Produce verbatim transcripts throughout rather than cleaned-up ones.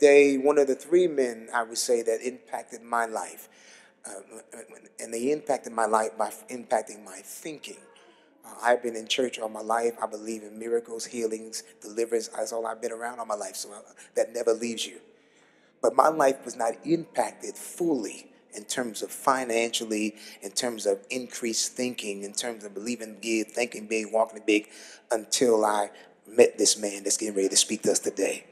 today one of the three men, I would say, that impacted my life. Uh, and they impacted my life by impacting my thinking. Uh, I've been in church all my life. I believe in miracles, healings, deliverance. That's all I've been around all my life, so uh, that never leaves you. But my life was not impacted fully in terms of financially, in terms of increased thinking, in terms of believing big, thinking big, walking big, until I met this man that's getting ready to speak to us today.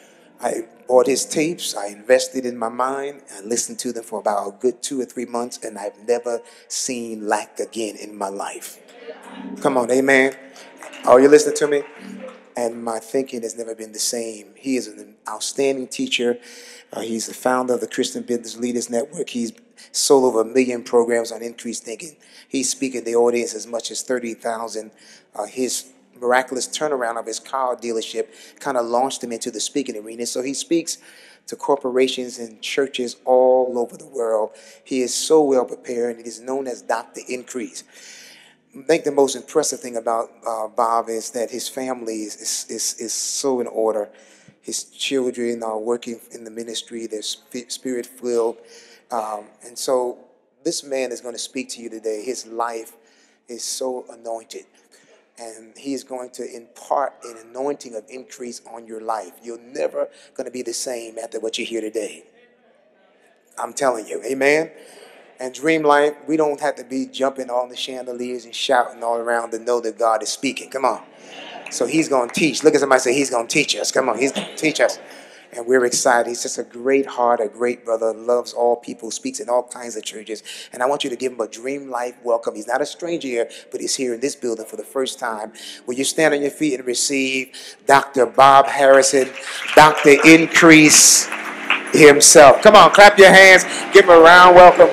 I bought his tapes, I invested in my mind, I listened to them for about a good two or three months, and I've never seen lack again in my life. Come on, amen. Are you listening to me? And my thinking has never been the same. He is an outstanding teacher. Uh, he's the founder of the Christian Business Leaders Network. He's sold over a million programs on increased thinking. He's speaking to the audience as much as thirty thousand. Uh, his miraculous turnaround of his car dealership kind of launched him into the speaking arena. So he speaks to corporations and churches all over the world. He is so well prepared, and he is known as Doctor Increase. I think the most impressive thing about uh, Bob is that his family is, is, is, is so in order. His children are working in the ministry. They're spirit-filled. Um, and so this man is going to speak to you today. His life is so anointed. And he is going to impart an anointing of increase on your life. You're never going to be the same after what you hear today. I'm telling you. Amen? And dream life, we don't have to be jumping on the chandeliers and shouting all around to know that God is speaking. Come on. So he's going to teach. Look at somebody say, he's going to teach us. Come on, he's going to teach us. And we're excited. He's just a great heart, a great brother, loves all people, speaks in all kinds of churches. And I want you to give him a dream life welcome. He's not a stranger here, but he's here in this building for the first time. Will you stand on your feet and receive Doctor Bob Harrison, Doctor Increase himself. Come on, clap your hands. Give him a round welcome.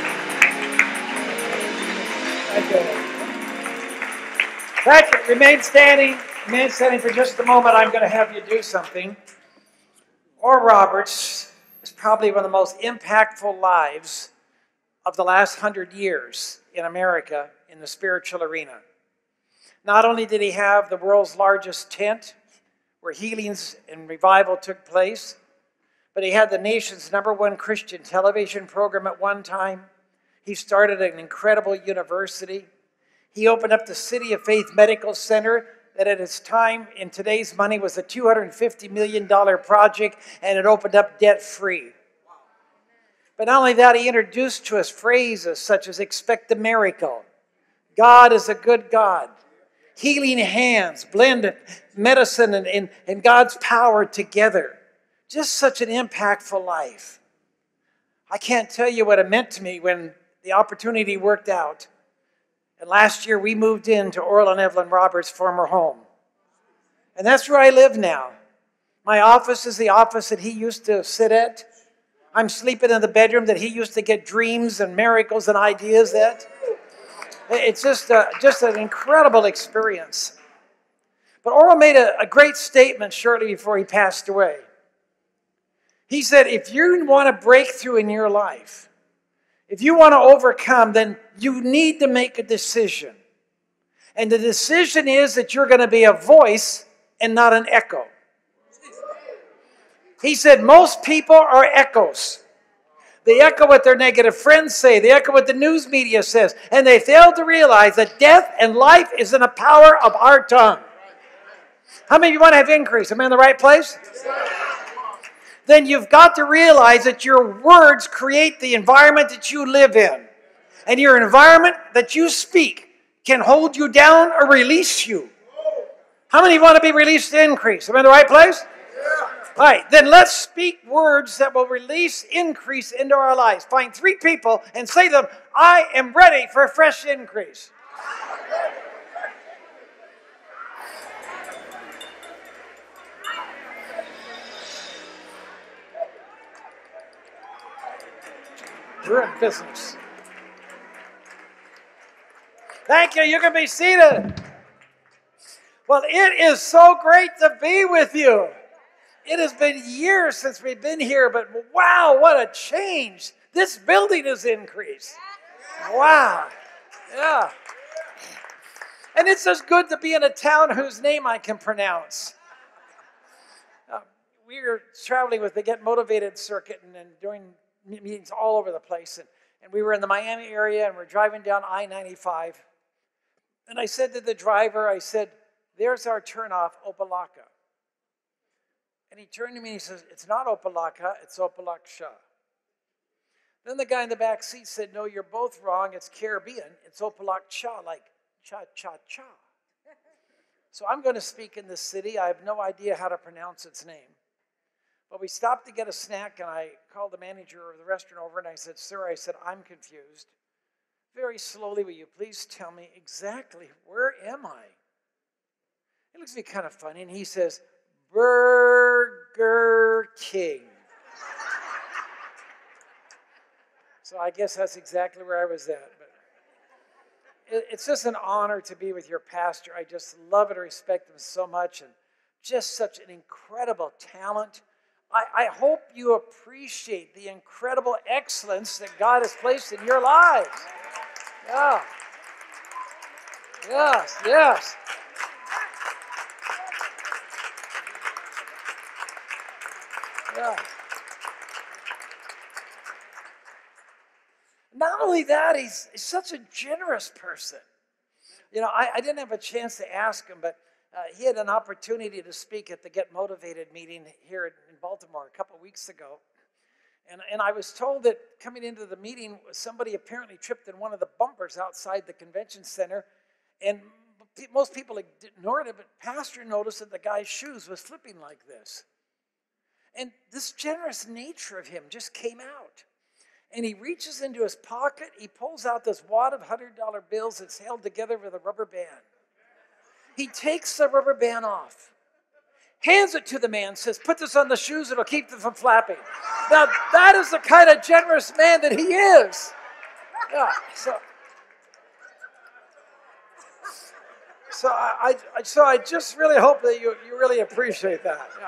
Thank you. Remain standing. Remain standing for just a moment. I'm going to have you do something. Oral Roberts is probably one of the most impactful lives of the last hundred years in America in the spiritual arena. Not only did he have the world's largest tent where healings and revival took place, but he had the nation's number one Christian television program at one time. He started an incredible university. He opened up the City of Faith Medical Center that at its time, in today's money, was a two hundred fifty million dollars project, and it opened up debt-free. But not only that, he introduced to us phrases such as expect a miracle, God is a good God, healing hands, blend medicine and, and, and God's power together. Just such an impactful life. I can't tell you what it meant to me when the opportunity worked out. And last year, we moved into Oral and Evelyn Roberts' former home. And that's where I live now. My office is the office that he used to sit at. I'm sleeping in the bedroom that he used to get dreams and miracles and ideas at. It's just, a, just an incredible experience. But Oral made a, a great statement shortly before he passed away. He said, if you want a breakthrough in your life, if you want to overcome, then you need to make a decision. And the decision is that you're going to be a voice and not an echo. He said most people are echoes. They echo what their negative friends say. They echo what the news media says. And they fail to realize that death and life is in the power of our tongue. How many of you want to have increase? Am I in the right place? Then you've got to realize that your words create the environment that you live in. And your environment that you speak can hold you down or release you. How many want to be released to increase? Am I in the right place? Yeah. All right, then let's speak words that will release increase into our lives. Find three people and say to them, I am ready for a fresh increase. We're in business. Thank you. You can be seated. Well, it is so great to be with you. It has been years since we've been here, but wow, what a change. This building has increased. Wow. Yeah. And it's just good to be in a town whose name I can pronounce. Uh, we were traveling with the Get Motivated circuit and, and doing meetings all over the place. And, and we were in the Miami area, and we're driving down I ninety-five. And I said to the driver, I said, there's our turnoff, Opalaka. And he turned to me and he says, it's not Opalaka, it's Opalaksha. Then the guy in the back seat said, no, you're both wrong. It's Caribbean. It's Opalaksha, like cha-cha-cha. So I'm going to speak in this city. I have no idea how to pronounce its name. But we stopped to get a snack, and I called the manager of the restaurant over, and I said, sir, I said, I'm confused. Very slowly, will you please tell me exactly where am I? It looks to be kind of funny, and he says, Burger King. So I guess that's exactly where I was at. But it, it's just an honor to be with your pastor. I just love and respect him so much, and just such an incredible talent. I, I hope you appreciate the incredible excellence that God has placed in your lives. Yeah. Yes, yes. Yeah. Not only that, he's, he's such a generous person. You know, I, I didn't have a chance to ask him, but uh, he had an opportunity to speak at the Get Motivated meeting here in, in Baltimore a couple weeks ago. And, and I was told that coming into the meeting, somebody apparently tripped in one of the bumpers outside the convention center. And most people ignored it, but Pastor noticed that the guy's shoes was slipping like this. And this generous nature of him just came out. And he reaches into his pocket, he pulls out this wad of one hundred dollar bills that's held together with a rubber band. He takes the rubber band off, hands it to the man, says, put this on the shoes, it'll keep them from flapping. Now, that is the kind of generous man that he is. Yeah, so, so, I, I, so I just really hope that you, you really appreciate that. Yeah.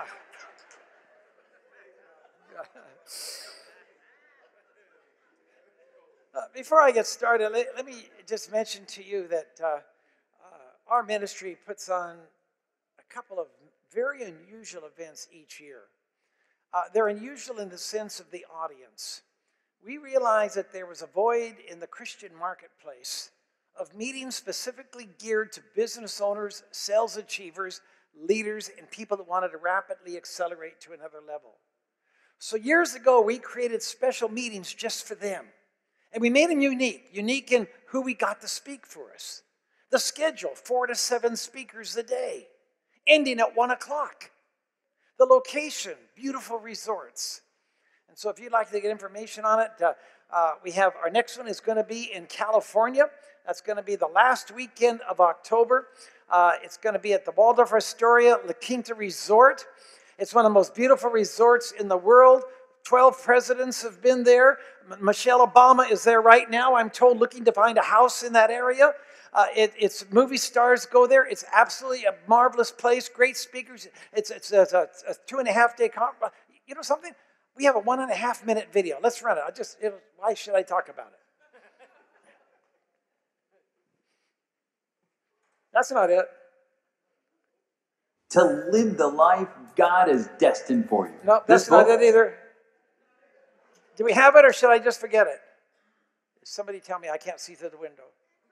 Uh, before I get started, let, let me just mention to you that uh, uh, our ministry puts on a couple of very unusual events each year. Uh, they're unusual in the sense of the audience. We realized that there was a void in the Christian marketplace of meetings specifically geared to business owners, sales achievers, leaders, and people that wanted to rapidly accelerate to another level. So years ago, we created special meetings just for them. And we made them unique, unique in who we got to speak for us. The schedule, four to seven speakers a day, ending at one o'clock. The location, beautiful resorts. And so if you'd like to get information on it, uh, uh, we have our next one is going to be in California. That's going to be the last weekend of October. Uh, it's going to be at the Waldorf Astoria La Quinta Resort. It's one of the most beautiful resorts in the world. Twelve presidents have been there. Michelle Obama is there right now, I'm told, looking to find a house in that area. Uh, it, it's movie stars go there. It's absolutely a marvelous place. Great speakers. It's, it's, a, a, a two and a half day conference. You know something? We have a one and a half minute video. Let's run it. I just, it, why should I talk about it? That's not it. To live the life God has destined for you. No, that's not it either. Do we have it, or should I just forget it? Somebody tell me, I can't see through the window.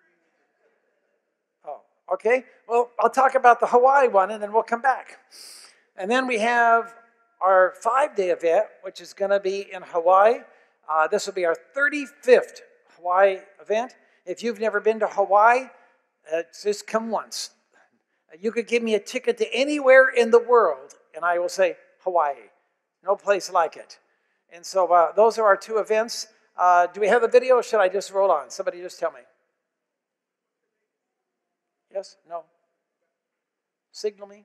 Oh, okay. Well, I'll talk about the Hawaii one, and then we'll come back. And then we have our five-day event, which is going to be in Hawaii. Uh, this will be our thirty-fifth Hawaii event. If you've never been to Hawaii, uh, just come once. You could give me a ticket to anywhere in the world, and I will say Hawaii. No place like it. And so uh, those are our two events. Uh, do we have a video, or should I just roll on? Somebody just tell me. Yes? No? Signal me.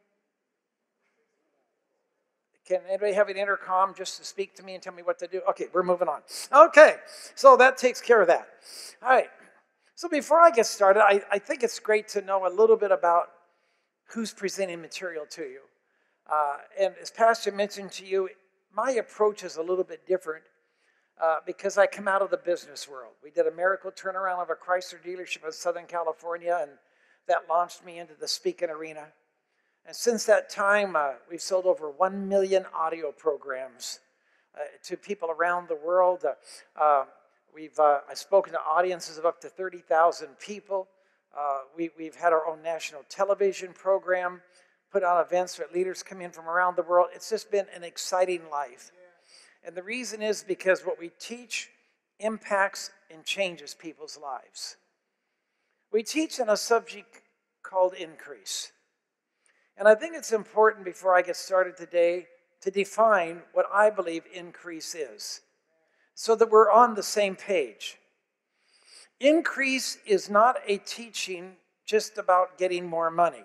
Can anybody have an intercom just to speak to me and tell me what to do? Okay, we're moving on. Okay, so that takes care of that. All right. So before I get started, I, I think it's great to know a little bit about who's presenting material to you. Uh, and as Pastor mentioned to you, my approach is a little bit different uh, because I come out of the business world. We did a miracle turnaround of a Chrysler dealership in Southern California, and that launched me into the speaking arena. And since that time, uh, we've sold over one million audio programs uh, to people around the world. Uh, uh, we've uh, I've spoken to audiences of up to thirty thousand people. Uh, we, we've had our own national television program, put on events where leaders come in from around the world. It's just been an exciting life. And the reason is because what we teach impacts and changes people's lives. We teach on a subject called increase. And I think it's important, before I get started today, to define what I believe increase is, so that we're on the same page. Increase is not a teaching just about getting more money.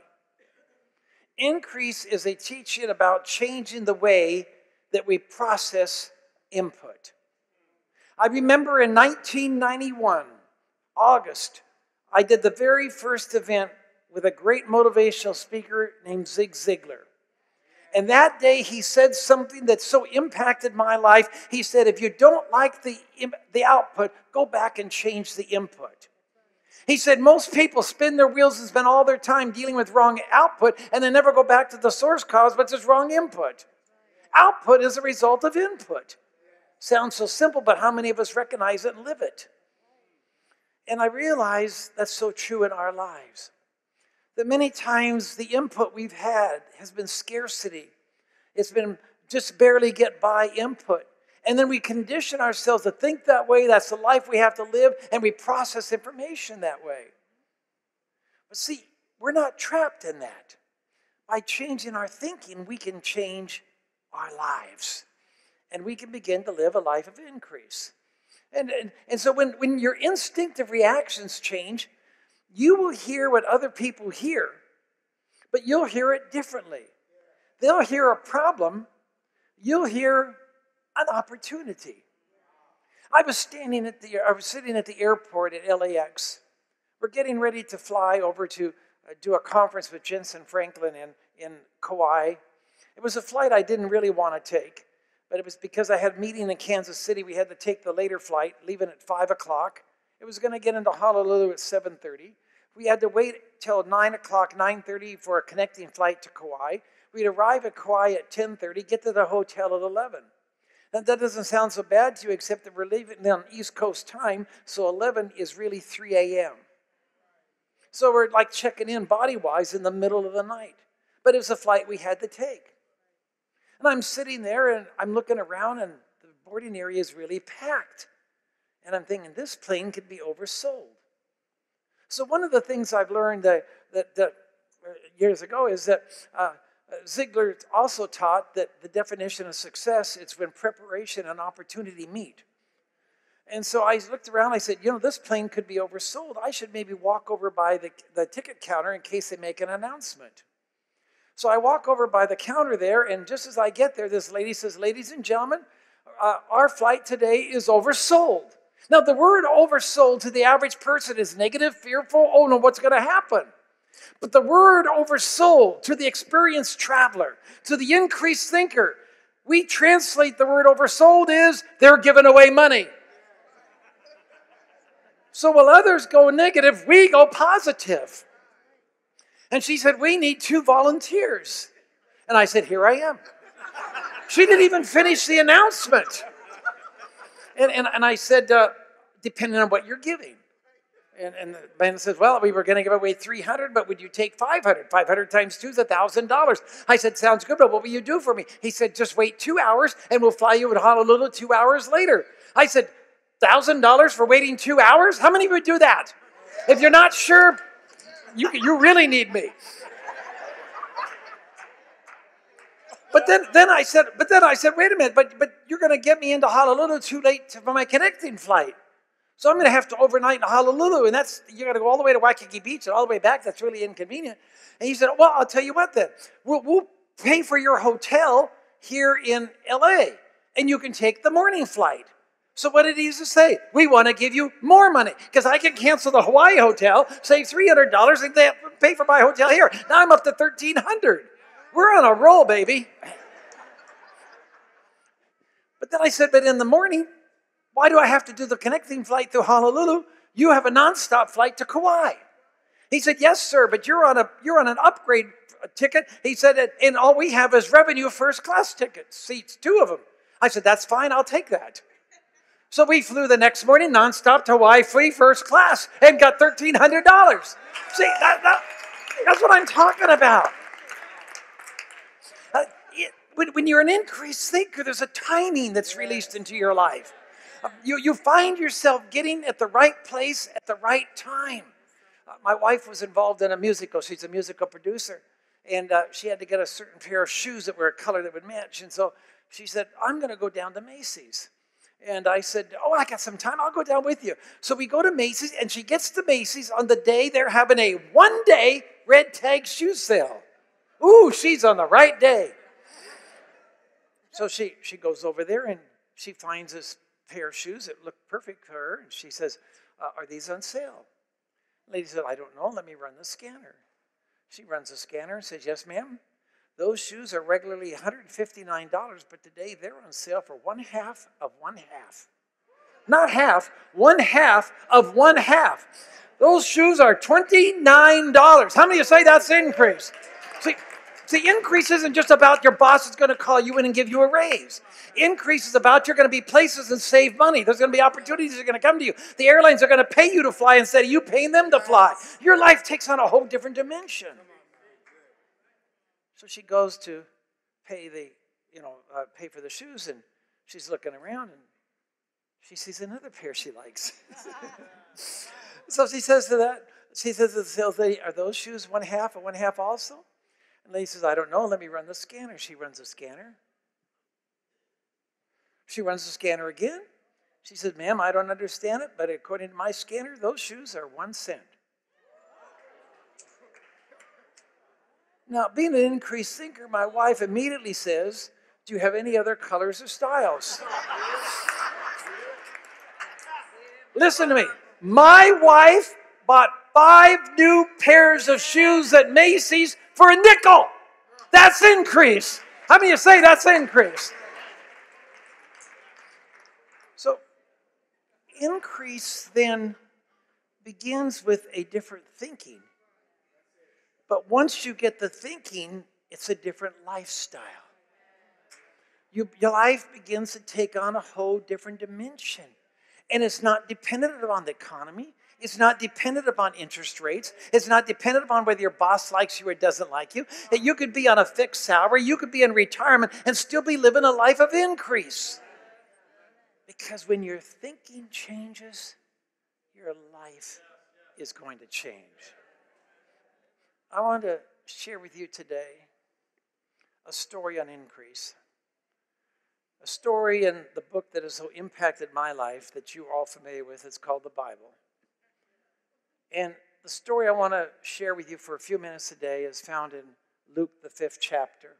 Increase is a teaching about changing the way that we process input. I remember in nineteen ninety-one, August, I did the very first event with a great motivational speaker named Zig Ziglar. And that day he said something that so impacted my life. He said, if you don't like the, the output, go back and change the input. He said, most people spin their wheels and spend all their time dealing with wrong output, and they never go back to the source cause, but it's wrong input. Output is a result of input. Sounds so simple, but how many of us recognize it and live it? And I realize that's so true in our lives. That many times the input we've had has been scarcity. It's been just barely get by input. And then we condition ourselves to think that way. That's the life we have to live, and we process information that way. But see, we're not trapped in that. By changing our thinking, we can change our lives. And we can begin to live a life of increase. And, and, and so when, when your instinctive reactions change, you will hear what other people hear, but you'll hear it differently. They'll hear a problem, you'll hear an opportunity. I was standing at the, I was sitting at the airport at L A X. We're getting ready to fly over to uh, do a conference with Jensen Franklin in, in Kauai. It was a flight I didn't really want to take, but it was because I had a meeting in Kansas City. We had to take the later flight, leaving at five o'clock. It was going to get into Honolulu at seven thirty. We had to wait till nine o'clock, nine thirty for a connecting flight to Kauai. We'd arrive at Kauai at ten thirty, get to the hotel at eleven. Now, that doesn't sound so bad to you, except that we're leaving on East Coast time, so eleven is really three a.m. So we're like checking in body-wise in the middle of the night. But it was a flight we had to take. And I'm sitting there, and I'm looking around, and the boarding area is really packed. And I'm thinking, this plane could be oversold. So one of the things I've learned that, that, that years ago is that uh, Ziegler also taught that the definition of success is when preparation and opportunity meet. And so I looked around, I said, you know, this plane could be oversold. I should maybe walk over by the, the ticket counter in case they make an announcement. So I walk over by the counter there, and just as I get there, this lady says, ladies and gentlemen, uh, our flight today is oversold. Now, the word oversold to the average person is negative, fearful, oh no, what's going to happen? But the word oversold to the experienced traveler, to the increased thinker, we translate the word oversold is they're giving away money. So while others go negative, we go positive. And she said, we need two volunteers. And I said, here I am. She didn't even finish the announcement. And, and, and I said, uh, depending on what you're giving. And, and the man says, well, we were going to give away three hundred, but would you take five hundred? five hundred times two is one thousand dollars. I said, sounds good, but what will you do for me? He said, just wait two hours, and we'll fly you to Honolulu two hours later. I said, one thousand dollars for waiting two hours? How many would do that? If you're not sure, you, you really need me. But then, then I said, but then I said, wait a minute, but, but you're going to get me into Honolulu too late for my connecting flight. So I'm going to have to overnight in Honolulu, and that's, you're going to go all the way to Waikiki Beach and all the way back. That's really inconvenient. And he said, well, I'll tell you what then. We'll, we'll pay for your hotel here in L A, and you can take the morning flight. So what did he say? We want to give you more money, because I can cancel the Hawaii hotel, save three hundred dollars, and they pay for my hotel here. Now I'm up to thirteen hundred dollars. We're on a roll, baby. But then I said, but in the morning, why do I have to do the connecting flight to Honolulu? You have a nonstop flight to Kauai. He said, yes, sir, but you're on a you're on an upgrade a ticket. He said, and all we have is revenue first class tickets, seats, two of them. I said, that's fine, I'll take that. So we flew the next morning nonstop to Hawaii, free first class, and got thirteen hundred dollars. See, that, that, that's what I'm talking about. Uh, it, when, when you're an increased thinker, there's a timing that's released into your life. Uh, you, you find yourself getting at the right place at the right time. Uh, my wife was involved in a musical. She's a musical producer. And uh, she had to get a certain pair of shoes that were a color that would match. And so she said, I'm going to go down to Macy's. And I said, oh, I got some time. I'll go down with you. So we go to Macy's, and she gets to Macy's on the day they're having a one-day red tag shoe sale. Ooh, she's on the right day. So she, she goes over there, and she finds this pair of shoes that look perfect for her. And she says, uh, are these on sale? The lady said, I don't know. Let me run the scanner. She runs the scanner and says, yes, ma'am. Those shoes are regularly one hundred fifty-nine dollars, but today they're on sale for one half of one half. Not half, one half of one half. Those shoes are twenty-nine dollars. How many of you say that's an increase? See, see, increase isn't just about your boss is going to call you in and give you a raise. Increase is about you're going to be places and save money. There's going to be opportunities that are going to come to you. The airlines are going to pay you to fly instead of you paying them to fly. Your life takes on a whole different dimension. So she goes to pay the, you know, uh, pay for the shoes, and she's looking around, and she sees another pair she likes. So she says to that, she says to the sales lady, are those shoes one half and one half also? And the lady says, I don't know, let me run the scanner. She runs the scanner. She runs the scanner again. She said, ma'am, I don't understand it, but according to my scanner, those shoes are one cent. Now, being an increased thinker, my wife immediately says, do you have any other colors or styles? Listen to me. My wife bought five new pairs of shoes at Macy's for a nickel. That's increase. How many of you say that's increase? So, increase then begins with a different thinking. But once you get the thinking, it's a different lifestyle. You, your life begins to take on a whole different dimension. And it's not dependent upon the economy. It's not dependent upon interest rates. It's not dependent upon whether your boss likes you or doesn't like you. That you could be on a fixed salary, you could be in retirement, and still be living a life of increase. Because when your thinking changes, your life is going to change. I want to share with you today a story on increase. A story in the book that has so impacted my life that you're all familiar with. It's called the Bible. And the story I want to share with you for a few minutes today is found in Luke, the fifth chapter.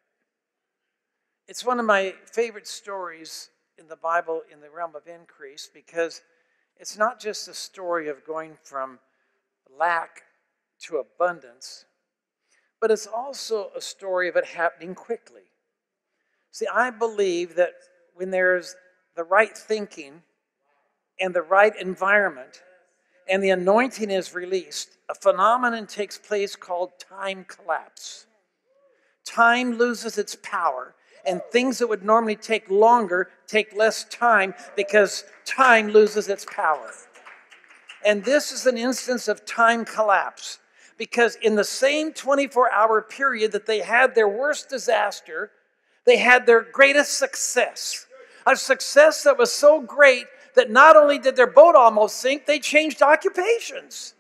It's one of my favorite stories in the Bible in the realm of increase because it's not just a story of going from lack to abundance, but it's also a story of it happening quickly. See, I believe that when there's the right thinking and the right environment and the anointing is released, a phenomenon takes place called time collapse. Time loses its power, and things that would normally take longer take less time because time loses its power. And this is an instance of time collapse. Because in the same twenty-four hour period that they had their worst disaster, they had their greatest success. A success that was so great that not only did their boat almost sink, they changed occupations.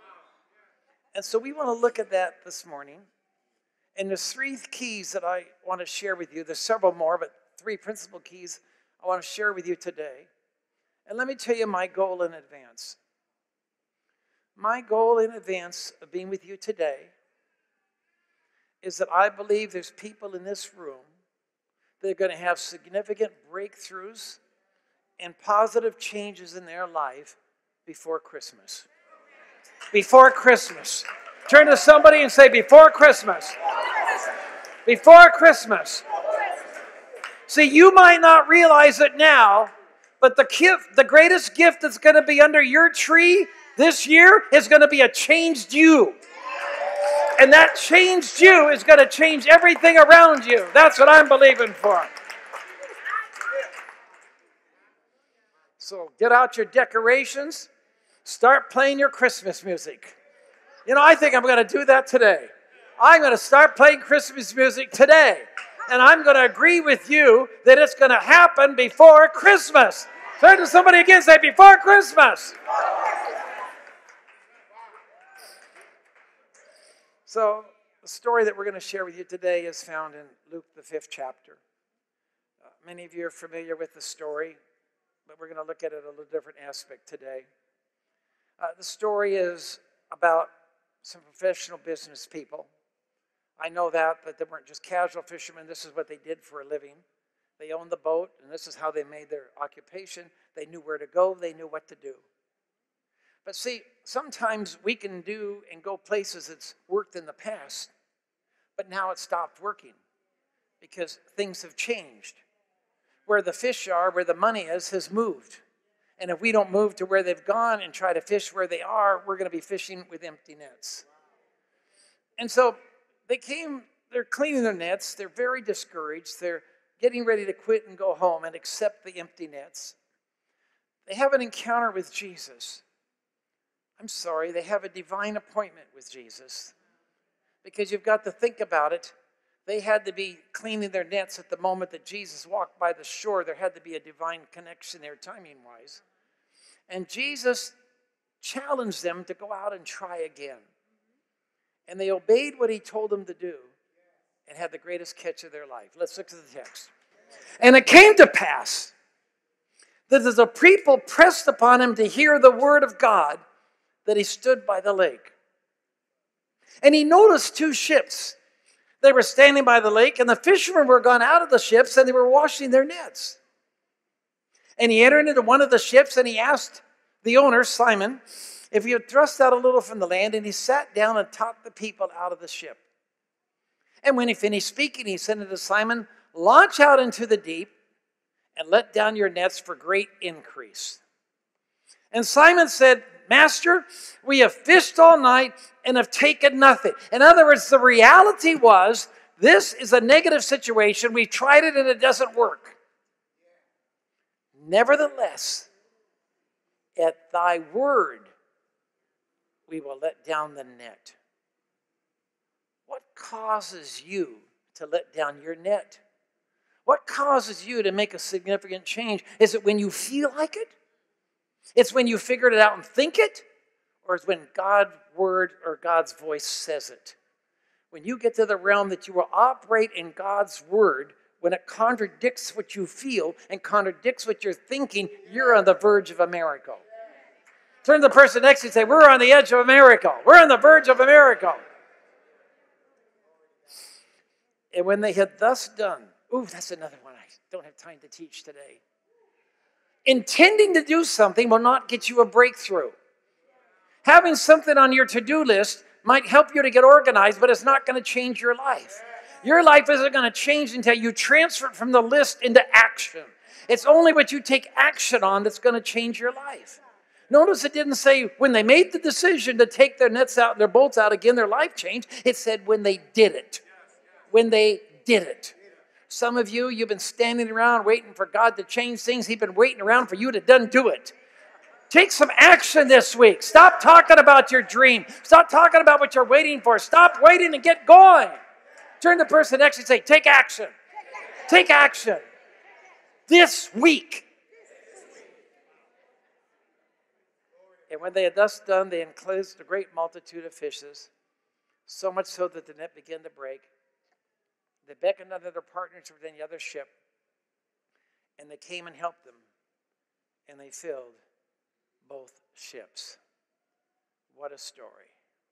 And so we want to look at that this morning. And there's three keys that I want to share with you. There's several more, but three principal keys I want to share with you today. And let me tell you my goal in advance. My goal in advance of being with you today is that I believe there's people in this room that are going to have significant breakthroughs and positive changes in their life before Christmas. Before Christmas. Turn to somebody and say, before Christmas. Before Christmas. See, you might not realize it now, but the gift, the greatest gift that's going to be under your tree this year is going to be a changed you. And that changed you is going to change everything around you. That's what I'm believing for. So get out your decorations. Start playing your Christmas music. You know, I think I'm going to do that today. I'm going to start playing Christmas music today. And I'm going to agree with you that it's going to happen before Christmas. Turn to somebody again and say, before Christmas. So the story that we're going to share with you today is found in Luke, the fifth chapter. Uh, many of you are familiar with the story, but we're going to look at it a little different aspect today. Uh, the story is about some professional business people. I know that, but they weren't just casual fishermen. This is what they did for a living. They owned the boat, and this is how they made their occupation. They knew where to go. They knew what to do. But see, sometimes we can do and go places that's worked in the past, but now it's stopped working because things have changed. Where the fish are, where the money is, has moved. And if we don't move to where they've gone and try to fish where they are, we're going to be fishing with empty nets. And so they came, they're cleaning their nets, they're very discouraged, they're getting ready to quit and go home and accept the empty nets. They have an encounter with Jesus. I'm sorry, they have a divine appointment with Jesus. Because you've got to think about it. They had to be cleaning their nets at the moment that Jesus walked by the shore. There had to be a divine connection there, timing-wise. And Jesus challenged them to go out and try again. And they obeyed what he told them to do and had the greatest catch of their life. Let's look at the text. And it came to pass that as the people pressed upon him to hear the word of God, that he stood by the lake. And he noticed two ships. They were standing by the lake, and the fishermen were gone out of the ships, and they were washing their nets. And he entered into one of the ships, and he asked the owner, Simon, if he would thrust out a little from the land, and he sat down and taught the people out of the ship. And when he finished speaking, he said unto Simon, launch out into the deep, and let down your nets for great increase. And Simon said, Master, we have fished all night and have taken nothing. In other words, the reality was, this is a negative situation. We tried it and it doesn't work. Nevertheless, at thy word, we will let down the net. What causes you to let down your net? What causes you to make a significant change? Is it when you feel like it? It's when you figured it out and think it? Or it's when God's word or God's voice says it? When you get to the realm that you will operate in God's word, when it contradicts what you feel and contradicts what you're thinking, you're on the verge of a miracle. Turn to the person next to you and say, we're on the edge of a miracle. We're on the verge of a miracle. And when they had thus done, ooh, that's another one I don't have time to teach today. Intending to do something will not get you a breakthrough. Having something on your to-do list might help you to get organized, but it's not going to change your life. Your life isn't going to change until you transfer it from the list into action. It's only what you take action on that's going to change your life. Notice it didn't say when they made the decision to take their nets out and their boats out again, their life changed. It said when they did it. When they did it. Some of you, you've been standing around waiting for God to change things. He's been waiting around for you to done do it. Take some action this week. Stop talking about your dream. Stop talking about what you're waiting for. Stop waiting and get going. Turn to the person next to you and say, take action. Take action. This week. And when they had thus done, they enclosed a great multitude of fishes, so much so that the net began to break. They beckoned unto their partners within the other ship, and they came and helped them, and they filled both ships. What a story.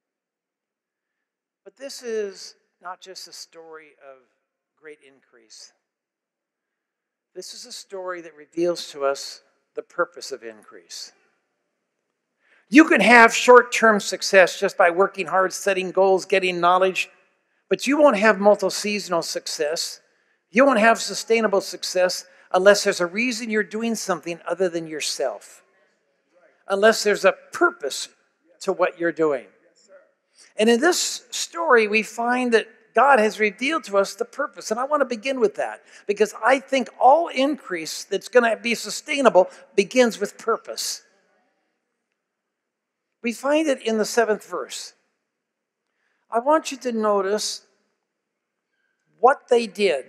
But this is not just a story of great increase. This is a story that reveals to us the purpose of increase. You can have short-term success just by working hard, setting goals, getting knowledge, but you won't have multi-seasonal success. You won't have sustainable success unless there's a reason you're doing something other than yourself. Unless there's a purpose to what you're doing. And in this story, we find that God has revealed to us the purpose. And I want to begin with that because I think all increase that's going to be sustainable begins with purpose. We find it in the seventh verse. I want you to notice what they did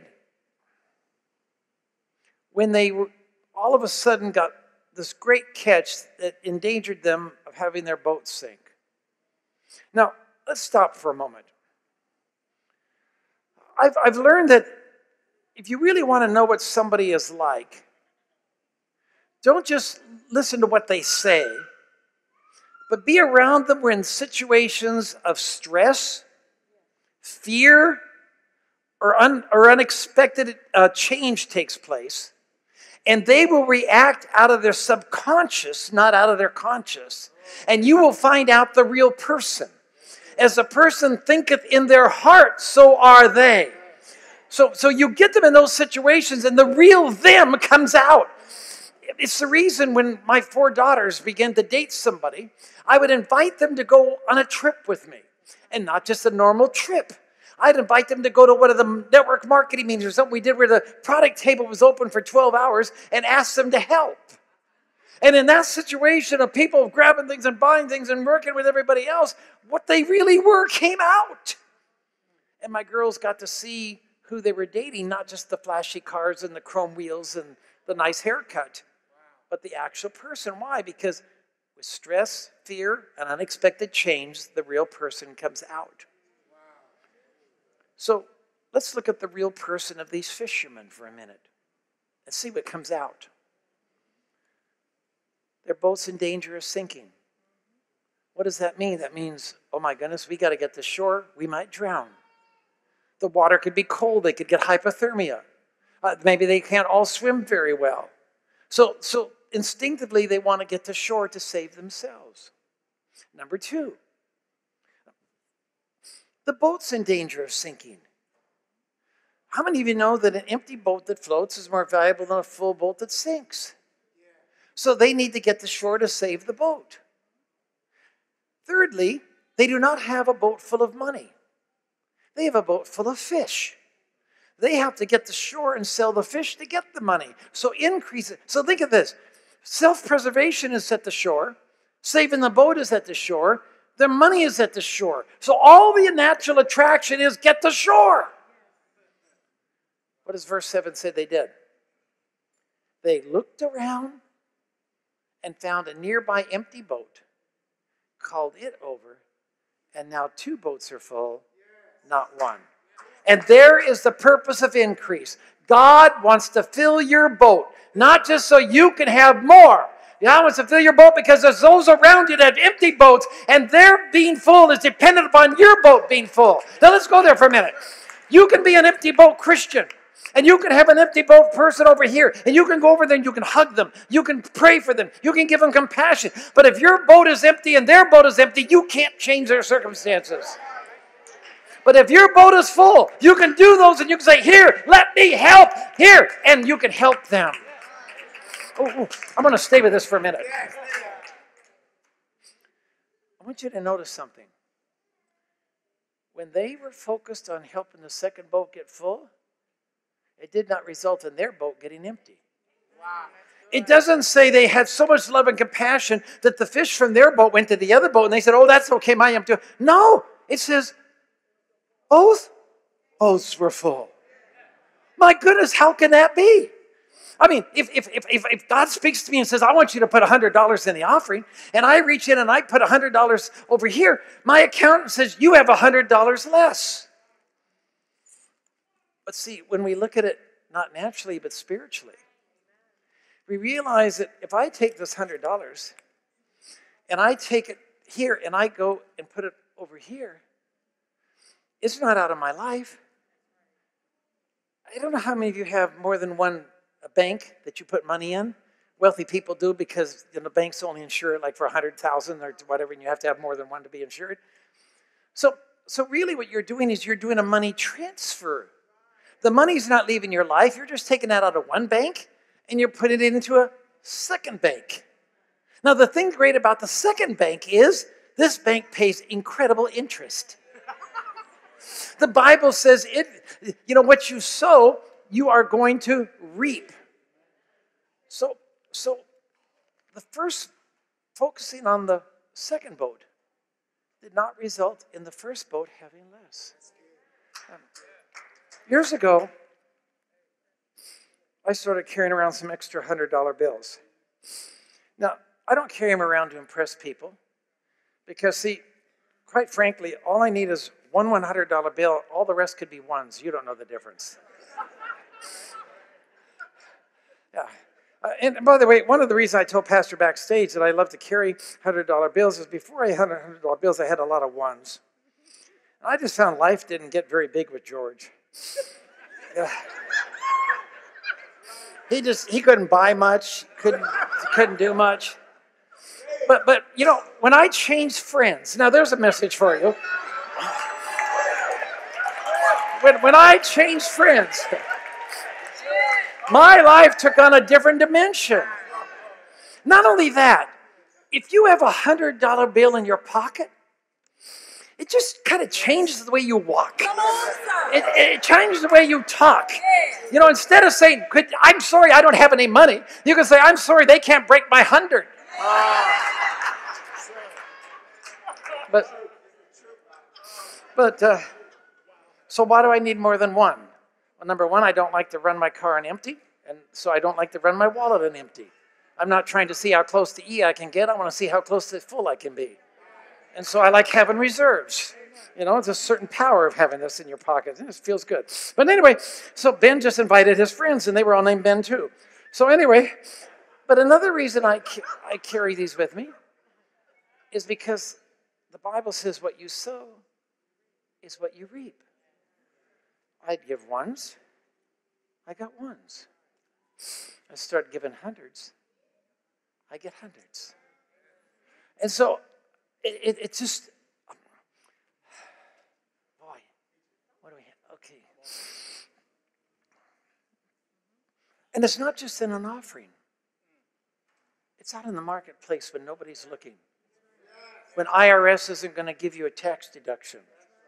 when they were, all of a sudden got this great catch that endangered them of having their boat sink. Now, let's stop for a moment. I've, I've learned that if you really want to know what somebody is like, don't just listen to what they say, but be around them when situations of stress, fear, or, un, or unexpected uh, change takes place, and they will react out of their subconscious, not out of their conscious, and you will find out the real person. As a person thinketh in their heart, so are they. So, so you get them in those situations, and the real them comes out. It's the reason when my four daughters began to date somebody, I would invite them to go on a trip with me. And not just a normal trip. I'd invite them to go to one of the network marketing meetings or something we did where the product table was open for twelve hours and ask them to help. And in that situation of people grabbing things and buying things and working with everybody else, what they really were came out. And my girls got to see who they were dating, not just the flashy cars and the chrome wheels and the nice haircut, but the actual person. Why? Because with stress, fear, and unexpected change, the real person comes out. So let's look at the real person of these fishermen for a minute and see what comes out. Their boat's in danger of sinking. What does that mean? That means, oh my goodness, we got to get to shore. We might drown. The water could be cold. They could get hypothermia. Uh, maybe they can't all swim very well. So, so instinctively, they want to get to shore to save themselves. Number two, the boat's in danger of sinking. How many of you know that an empty boat that floats is more valuable than a full boat that sinks? So they need to get to shore to save the boat. Thirdly, they do not have a boat full of money. They have a boat full of fish. They have to get to shore and sell the fish to get the money. So increase it. So think of this. Self-preservation is at the shore. Saving the boat is at the shore. Their money is at the shore. So all the natural attraction is get to shore. What does verse seven say they did? They looked around and found a nearby empty boat, called it over, and now two boats are full, not one. And there is the purpose of increase. God wants to fill your boat, not just so you can have more. God wants to fill your boat because there's those around you that have empty boats, and their being full is dependent upon your boat being full. Now let's go there for a minute. You can be an empty boat Christian. And you can have an empty boat person over here. And you can go over there and you can hug them. You can pray for them. You can give them compassion. But if your boat is empty and their boat is empty, you can't change their circumstances. But if your boat is full, you can do those and you can say, here, let me help. Here. And you can help them. Oh, oh, I'm going to stay with this for a minute. I want you to notice something. When they were focused on helping the second boat get full, it did not result in their boat getting empty. Wow. It doesn't say they had so much love and compassion that the fish from their boat went to the other boat and they said, oh, that's okay, my empty. No, it says both boats were full. My goodness, how can that be? I mean, if, if, if, if God speaks to me and says, I want you to put one hundred dollars in the offering, and I reach in and I put one hundred dollars over here, my accountant says, you have one hundred dollars less. But see, when we look at it, not naturally, but spiritually, we realize that if I take this one hundred dollars and I take it here and I go and put it over here, it's not out of my life. I don't know how many of you have more than one bank that you put money in. Wealthy people do because you know, the banks only insure it like for one hundred thousand dollars or whatever, and you have to have more than one to be insured. So, so really what you're doing is you're doing a money transfer. The money's not leaving your life. You're just taking that out of one bank and you're putting it into a second bank. Now, the thing great about the second bank is this bank pays incredible interest. The Bible says, it. you know, what you sow, you are going to reap. So, so the first, focusing on the second boat, did not result in the first boat having less. Um, years ago, I started carrying around some extra one hundred dollar bills. Now, I don't carry them around to impress people because, see, quite frankly, all I need is one one hundred dollar bill. All the rest could be ones. You don't know the difference. Yeah. Uh, and by the way, one of the reasons I told Pastor backstage that I love to carry one hundred dollar bills is before I had one hundred dollar bills, I had a lot of ones. And I just found life didn't get very big with George. Yeah. He just, he couldn't buy much, couldn't, couldn't do much. But, but, you know, when I changed friends, now there's a message for you. When, when I changed friends, my life took on a different dimension. Not only that, if you have a one hundred dollar bill in your pocket, it just kind of changes the way you walk. Come on, sir. It, it changes the way you talk. You know, instead of saying, I'm sorry I don't have any money, you can say, I'm sorry they can't break my hundred. But, but uh, so why do I need more than one? Well, number one, I don't like to run my car on empty, and so I don't like to run my wallet on empty. I'm not trying to see how close to E I can get. I want to see how close to full I can be. And so I like having reserves. You know, it's a certain power of having this in your pocket. It just feels good. But anyway, so Ben just invited his friends, and they were all named Ben too. So anyway, but another reason I, I carry these with me is because the Bible says what you sow is what you reap. I'd give ones. I got ones. I started giving hundreds. I get hundreds. And so it, it, it's just, boy, what do we have? Okay. And it's not just in an offering. It's out in the marketplace when nobody's looking. When I R S isn't going to give you a tax deduction.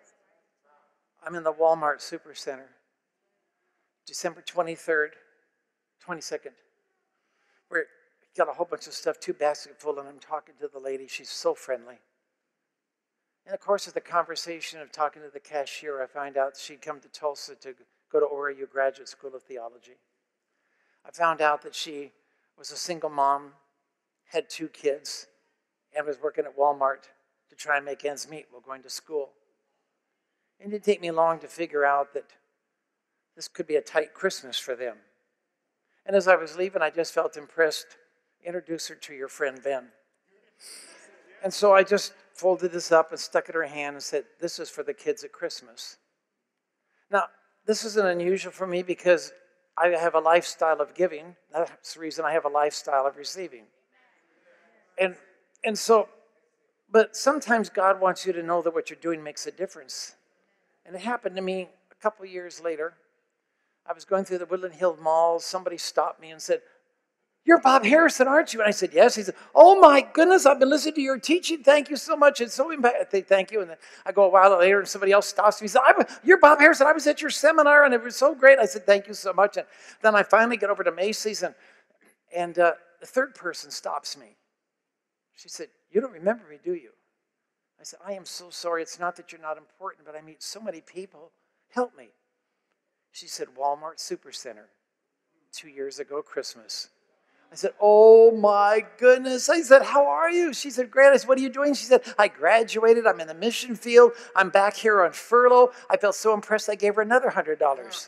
I'm in the Walmart Supercenter, December twenty-third, twenty-second. We're got a whole bunch of stuff, two baskets full, and I'm talking to the lady. She's so friendly. In the course of the conversation of talking to the cashier, I find out she'd come to Tulsa to go to O R U Graduate School of Theology. I found out that she was a single mom, had two kids, and was working at Walmart to try and make ends meet while going to school. It didn't take me long to figure out that this could be a tight Christmas for them. And as I was leaving, I just felt impressed. Introduce her to your friend Ben. And so I just folded this up and stuck it in her hand and said, this is for the kids at Christmas. Now, this isn't unusual for me because I have a lifestyle of giving. That's the reason I have a lifestyle of receiving. And, and so, but sometimes God wants you to know that what you're doing makes a difference. And it happened to me a couple years later. I was going through the Woodland Hill Mall. Somebody stopped me and said, you're Bob Harrison, aren't you? And I said, yes. He said, oh my goodness, I've been listening to your teaching. Thank you so much. It's so impactful. I say, thank you. And then I go a while later and somebody else stops me. He said, you're Bob Harrison. I was at your seminar and it was so great. I said, thank you so much. And then I finally get over to Macy's and, and uh, the third person stops me. She said, you don't remember me, do you? I said, I am so sorry. It's not that you're not important, but I meet so many people. Help me. She said, Walmart Supercenter, two years ago, Christmas. I said, oh my goodness. I said, how are you? She said, great. I said, what are you doing? She said, I graduated. I'm in the mission field. I'm back here on furlough. I felt so impressed I gave her another one hundred dollars.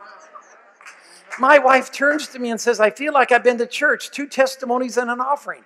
My wife turns to me and says, I feel like I've been to church, two testimonies and an offering.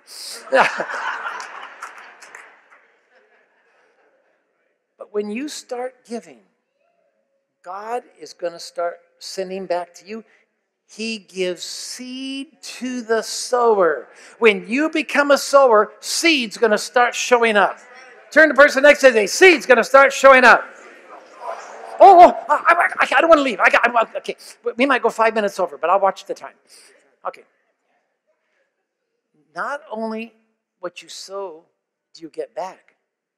But when you start giving, God is going to start sending back to you. He gives seed to the sower. When you become a sower, seed's going to start showing up. Turn to the person next to you and say, seed's going to start showing up. Oh, oh I, I, I don't want to leave. I got, I, okay, we might go five minutes over, but I'll watch the time. Okay. Not only what you sow do you get back,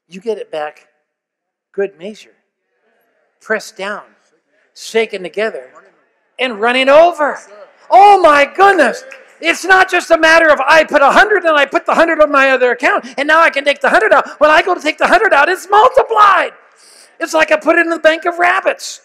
you get it back good measure. Pressed down, shaken together, and running over. Oh my goodness. It's not just a matter of I put a hundred and I put the hundred on my other account and now I can take the hundred out. When I go to take the hundred out, it's multiplied. It's like I put it in the bank of rabbits.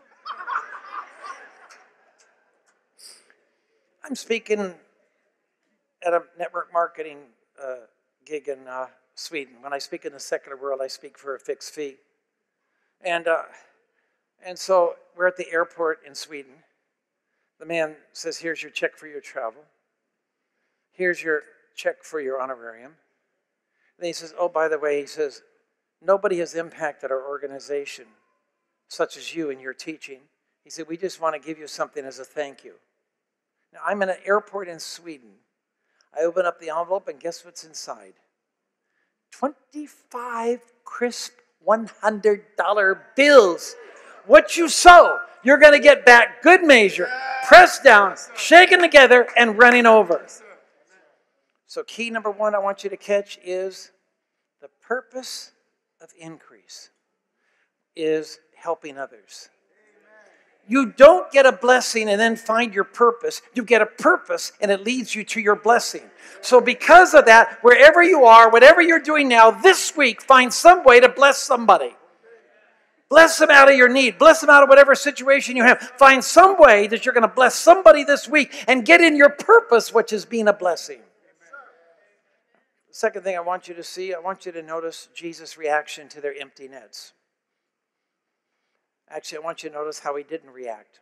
I'm speaking at a network marketing uh, gig in uh, Sweden. When I speak in the secular world, I speak for a fixed fee. And, uh, and so we're at the airport in Sweden. The man says, here's your check for your travel. Here's your check for your honorarium. And he says, oh, by the way, he says, nobody has impacted our organization such as you in your teaching. He said, we just want to give you something as a thank you. Now, I'm in an airport in Sweden. I open up the envelope, and guess what's inside? twenty-five crisp one hundred dollar bills. What you sow, you're going to get back good measure, pressed down, shaken together, and running over. So key number one I want you to catch is the purpose of increase is helping others. You don't get a blessing and then find your purpose. You get a purpose and it leads you to your blessing. So because of that, wherever you are, whatever you're doing now, this week, find some way to bless somebody. Bless them out of your need. Bless them out of whatever situation you have. Find some way that you're going to bless somebody this week and get in your purpose, which is being a blessing. The second thing I want you to see, I want you to notice Jesus' reaction to their empty nets. Actually, I want you to notice how he didn't react.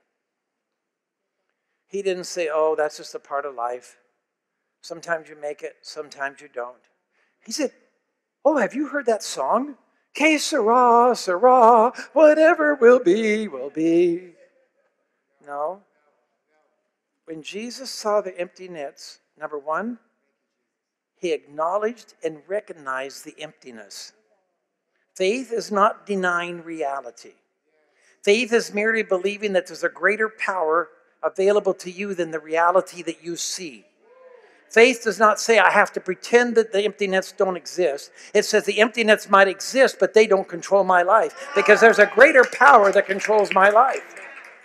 He didn't say, oh, that's just a part of life. Sometimes you make it, sometimes you don't. He said, oh, have you heard that song? Que sera, sera, whatever will be, will be. No. When Jesus saw the empty nets, number one, he acknowledged and recognized the emptiness. Faith is not denying reality. Faith is merely believing that there's a greater power available to you than the reality that you see. Faith does not say, I have to pretend that the empty nets don't exist. It says the empty nets might exist, but they don't control my life because there's a greater power that controls my life.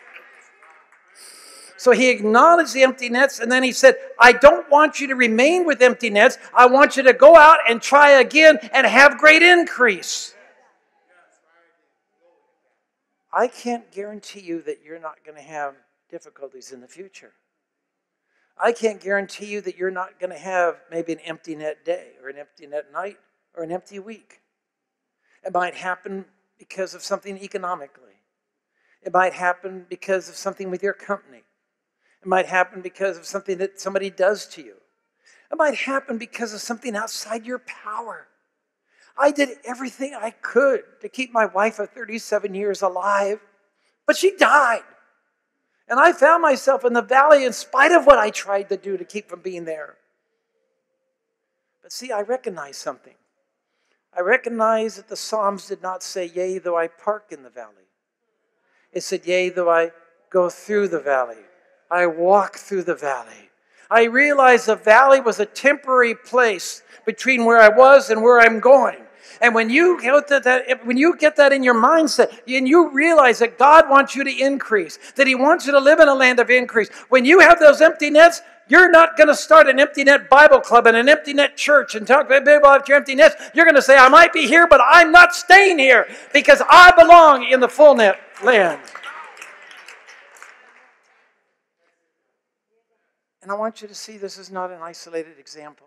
So he acknowledged the empty nets, and then he said, I don't want you to remain with empty nets. I want you to go out and try again and have great increase. I can't guarantee you that you're not going to have difficulties in the future. I can't guarantee you that you're not going to have maybe an empty net day or an empty net night or an empty week. It might happen because of something economically. It might happen because of something with your company. It might happen because of something that somebody does to you. It might happen because of something outside your power. I did everything I could to keep my wife of thirty-seven years alive, but she died. And I found myself in the valley in spite of what I tried to do to keep from being there. But see, I recognize something. I recognize that the Psalms did not say, yea, though I park in the valley. It said, yea, though I go through the valley. I walk through the valley. I realized the valley was a temporary place between where I was and where I'm going. And when you get that, when you get that in your mindset, and you realize that God wants you to increase, that He wants you to live in a land of increase, when you have those empty nets, you're not going to start an empty net Bible club and an empty net church and talk to people about your empty nets. You're going to say, I might be here, but I'm not staying here because I belong in the full net land. And I want you to see this is not an isolated example.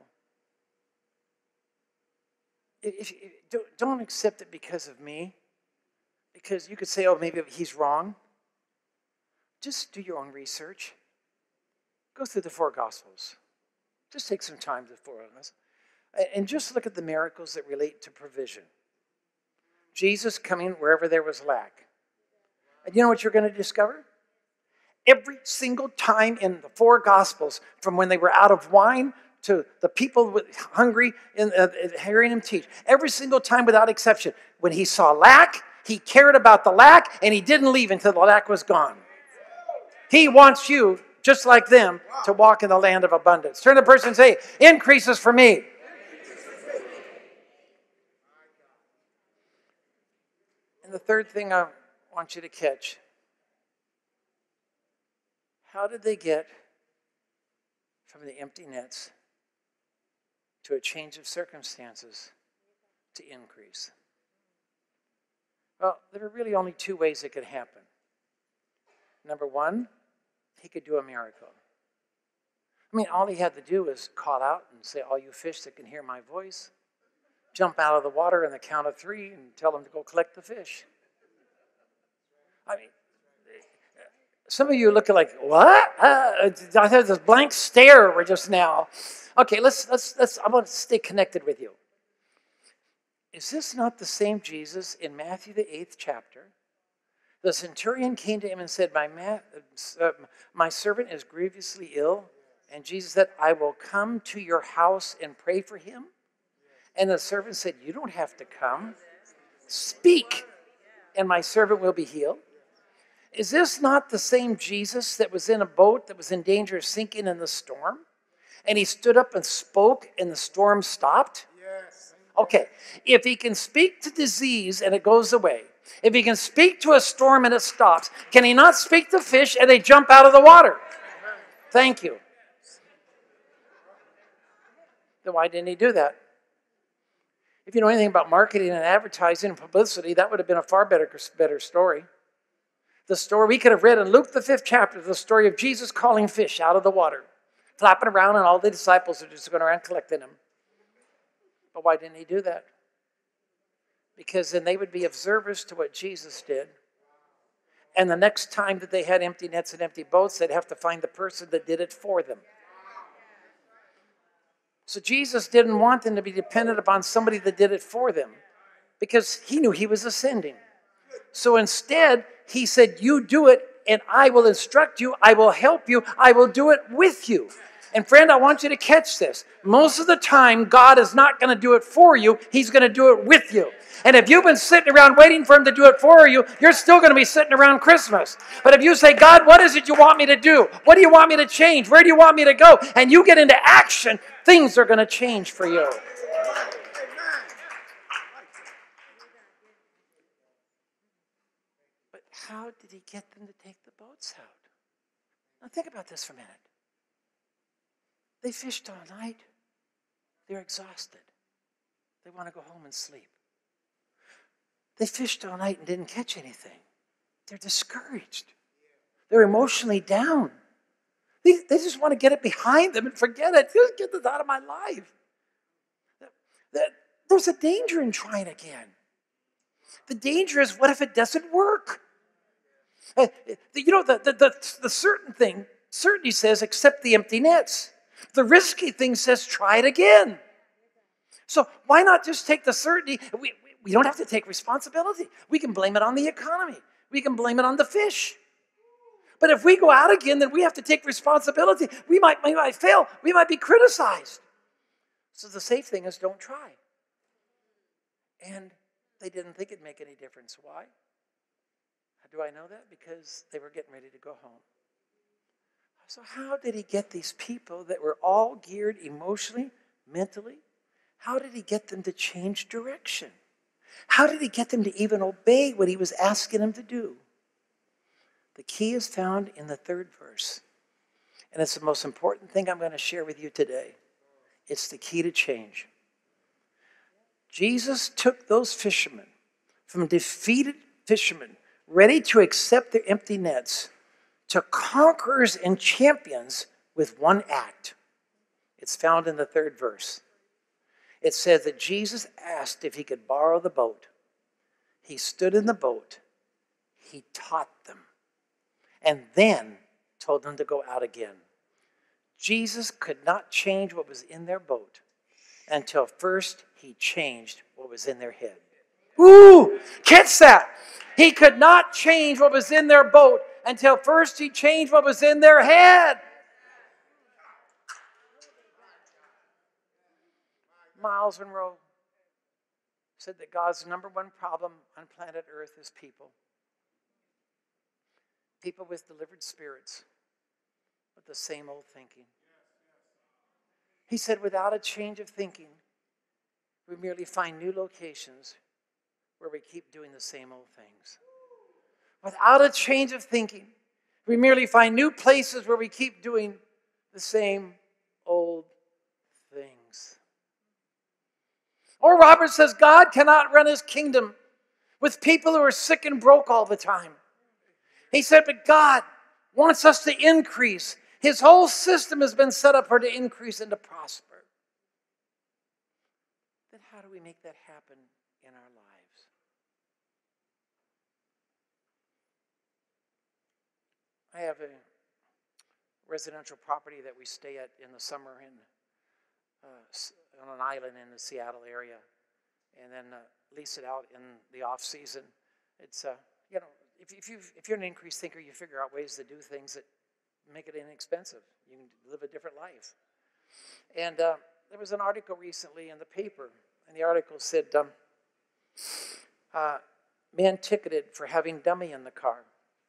If, if, don't, don't accept it because of me, because you could say, oh, maybe he's wrong. Just do your own research. Go through the four Gospels. Just take some time to four of us. And just look at the miracles that relate to provision. Jesus coming wherever there was lack. And you know what you're going to discover? Every single time in the four Gospels, from when they were out of wine to the people hungry and uh, hearing him teach, every single time without exception, when he saw lack, he cared about the lack, and he didn't leave until the lack was gone. He wants you, just like them, to walk in the land of abundance. Turn to the person and say, increases for me. the third thing I want you to catch, how did they get from the empty nets to a change of circumstances to increase? Well, there were really only two ways it could happen. Number one, he could do a miracle. I mean, all he had to do was call out and say, all you fish that can hear my voice, jump out of the water on the count of three and tell them to go collect the fish. I mean, some of you are looking like, what? Uh, I had this blank stare over just now. Okay, let's, let's, let's, I want to stay connected with you. Is this not the same Jesus in Matthew, the eighth chapter? The centurion came to him and said, my, ma- uh, my servant is grievously ill. And Jesus said, I will come to your house and pray for him. And the servant said, you don't have to come. Speak, and my servant will be healed. Is this not the same Jesus that was in a boat that was in danger of sinking in the storm? And he stood up and spoke, and the storm stopped? Yes. Okay, if he can speak to disease and it goes away, if he can speak to a storm and it stops, can he not speak to fish and they jump out of the water? Thank you. Then why didn't he do that? If you know anything about marketing and advertising and publicity, that would have been a far better, better story. The story we could have read in Luke, the fifth chapter, the story of Jesus calling fish out of the water, flapping around, and all the disciples are just going around collecting them. But why didn't he do that? Because then they would be observers to what Jesus did. And the next time that they had empty nets and empty boats, they'd have to find the person that did it for them. So Jesus didn't want them to be dependent upon somebody that did it for them because he knew he was ascending. So instead, he said, you do it and I will instruct you, I will help you, I will do it with you. And friend, I want you to catch this. Most of the time, God is not going to do it for you, he's going to do it with you. And if you've been sitting around waiting for him to do it for you, you're still going to be sitting around Christmas. But if you say, God, what is it you want me to do? What do you want me to change? Where do you want me to go? And you get into action, things are going to change for you. But how did he get them to take the boats out? Now think about this for a minute. They fished all night. They're exhausted. They want to go home and sleep. They fished all night and didn't catch anything. They're discouraged. They're emotionally down. They, they just want to get it behind them and forget it. Just get this out of my life. There's a danger in trying again. The danger is, what if it doesn't work? Uh, you know, the, the, the, the certain thing, certainty says, accept the empty nets. The risky thing says, try it again. So why not just take the certainty? We, we, we don't have to take responsibility. We can blame it on the economy. We can blame it on the fish. But if we go out again, then we have to take responsibility. We might, we might fail. We might be criticized. So the safe thing is, don't try. And they didn't think it'd make any difference. Why? How do I know that? Because they were getting ready to go home. So how did he get these people that were all geared emotionally, mentally? How did he get them to change direction? How did he get them to even obey what he was asking them to do? The key is found in the third verse. And it's the most important thing I'm going to share with you today. It's the key to change. Jesus took those fishermen, from defeated fishermen, ready to accept their empty nets, to conquerors and champions with one act. It's found in the third verse. It says that Jesus asked if he could borrow the boat. He stood in the boat. He taught them. And then told them to go out again. Jesus could not change what was in their boat until first he changed what was in their head. Ooh, catch that. He could not change what was in their boat until first he changed what was in their head. Miles Monroe said that God's number one problem on planet Earth is people. People with delivered spirits, with the same old thinking. He said, without a change of thinking, we merely find new locations where we keep doing the same old things. Without a change of thinking, we merely find new places where we keep doing the same old things. Or Robert says, God cannot run his kingdom with people who are sick and broke all the time. He said, but God wants us to increase. His whole system has been set up for to increase and to prosper. Then how do we make that happen in our lives? I have a residential property that we stay at in the summer in, uh, on an island in the Seattle area, and then uh, lease it out in the off season. It's uh, you know, if if you if you're an increased thinker, you figure out ways to do things that make it inexpensive. You can live a different life. And uh, there was an article recently in the paper, and the article said, um, uh, "Man ticketed for having dummy in the car."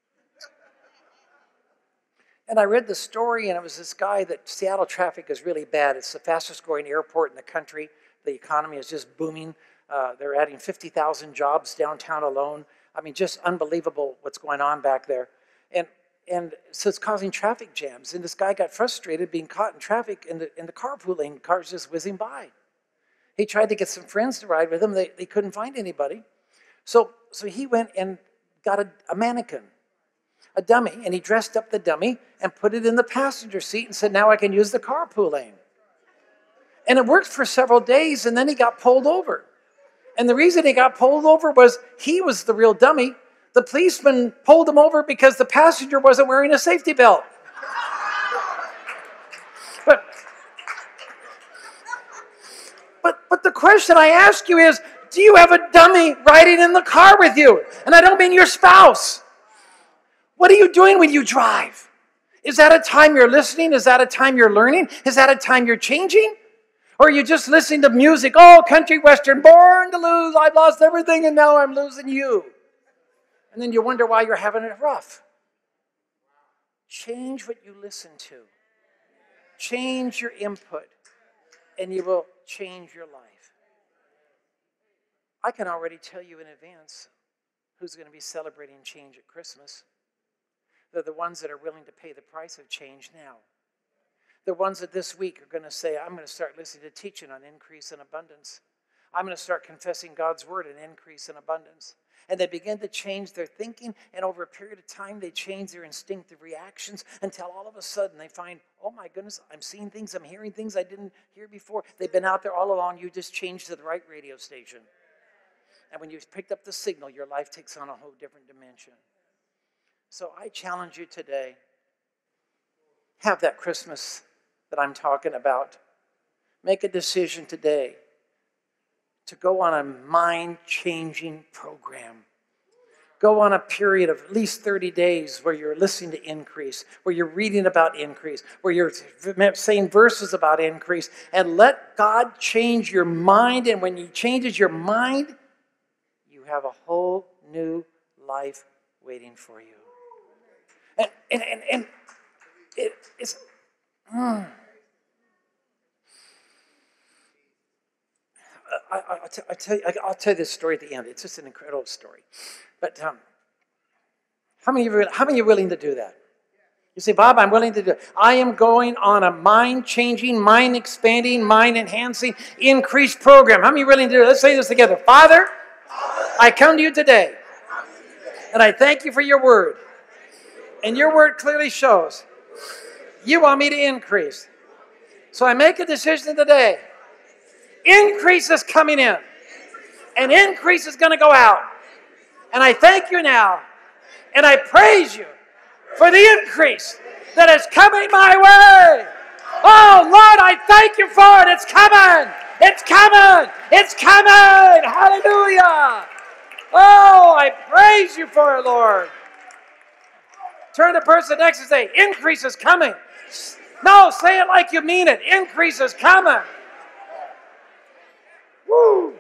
And I read the story, and it was this guy that Seattle traffic is really bad. It's the fastest growing airport in the country. The economy is just booming. Uh, they're adding fifty thousand jobs downtown alone. I mean, just unbelievable what's going on back there. And and so it's causing traffic jams. And this guy got frustrated being caught in traffic in the, in the carpool lane. Cars just whizzing by. He tried to get some friends to ride with him. They, they couldn't find anybody. So, so he went and got a, a mannequin. A dummy, and he dressed up the dummy and put it in the passenger seat and said, now I can use the carpool lane. And it worked for several days, and then he got pulled over. And the reason he got pulled over was he was the real dummy. The policeman pulled him over because the passenger wasn't wearing a safety belt. But, but, but the question I ask you is, do you have a dummy riding in the car with you? And I don't mean your spouse. What are you doing when you drive? Is that a time you're listening? Is that a time you're learning? Is that a time you're changing? Or are you just listening to music? Oh, country western, born to lose. I've lost everything and now I'm losing you. And then you wonder why you're having it rough. Change what you listen to. Change your input, and you will change your life. I can already tell you in advance who's going to be celebrating change at Christmas. They're the ones that are willing to pay the price of change now. The ones that this week are going to say, I'm going to start listening to teaching on increase and abundance. I'm going to start confessing God's word in increase and abundance. And they begin to change their thinking, and over a period of time, they change their instinctive reactions until all of a sudden they find, oh my goodness, I'm seeing things, I'm hearing things I didn't hear before. They've been out there all along. You just changed to the right radio station. And when you've picked up the signal, your life takes on a whole different dimension. So I challenge you today, have that Christmas that I'm talking about. Make a decision today to go on a mind-changing program. Go on a period of at least thirty days where you're listening to increase, where you're reading about increase, where you're saying verses about increase, and let God change your mind. And when He changes your mind, you have a whole new life waiting for you. And, and, and, and it, it's... Mm. I, I, I'll, t- I'll, tell you, I'll tell you this story at the end. It's just an incredible story. But um, how many of you, how many are willing to do that? You say, Bob, I'm willing to do it. I am going on a mind-changing, mind-expanding, mind-enhancing, increased program. How many are willing to do it? Let's say this together. Father, I come to you today, and I thank you for your word. And your word clearly shows you want me to increase. So I make a decision today. Increase is coming in. And increase is going to go out. And I thank you now. And I praise you for the increase that is coming my way. Oh, Lord, I thank you for it. It's coming. It's coming. It's coming. Hallelujah. Oh, I praise you for it, Lord. Turn to the person next and say, increase is coming. No, say it like you mean it. Increase is coming. Woo.